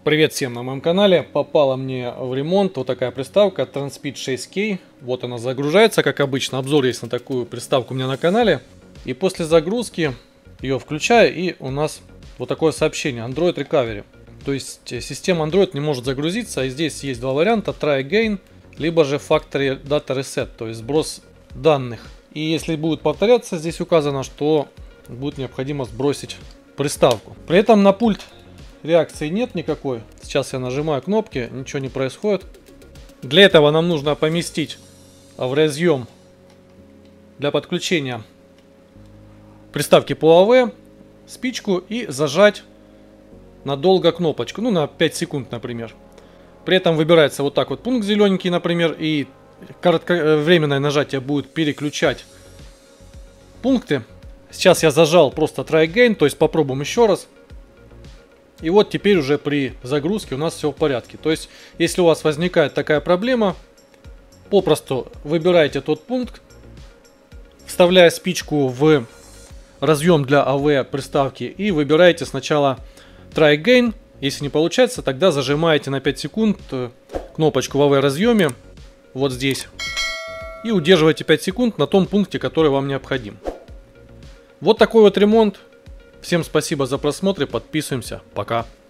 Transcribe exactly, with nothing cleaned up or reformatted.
Привет всем на моем канале. Попала мне в ремонт вот такая приставка Transpeed шесть кей. Вот она загружается, как обычно. Обзор есть на такую приставку у меня на канале. И после загрузки ее включаю, и у нас вот такое сообщение: Android Recovery. То есть система Android не может загрузиться. И здесь есть два варианта: Try Again, либо же Factory Data Reset, то есть сброс данных. И если будет повторяться, здесь указано, что будет необходимо сбросить приставку. При этом на пульт реакции нет никакой. Сейчас я нажимаю кнопки, ничего не происходит. Для этого нам нужно поместить в разъем для подключения приставки по эй ви спичку и зажать надолго кнопочку, ну на пять секунд, например. При этом выбирается вот так вот пункт зелененький, например, и кратковременное нажатие будет переключать пункты. Сейчас я зажал просто Try Again, то есть попробуем еще раз. И вот теперь уже при загрузке у нас все в порядке. То есть, если у вас возникает такая проблема, попросту выбираете тот пункт, вставляя спичку в разъем для эй ви приставки и выбираете сначала Try Again. Если не получается, тогда зажимаете на пять секунд кнопочку в эй ви разъеме, вот здесь, и удерживаете пять секунд на том пункте, который вам необходим. Вот такой вот ремонт. Всем спасибо за просмотр и подписываемся. Пока.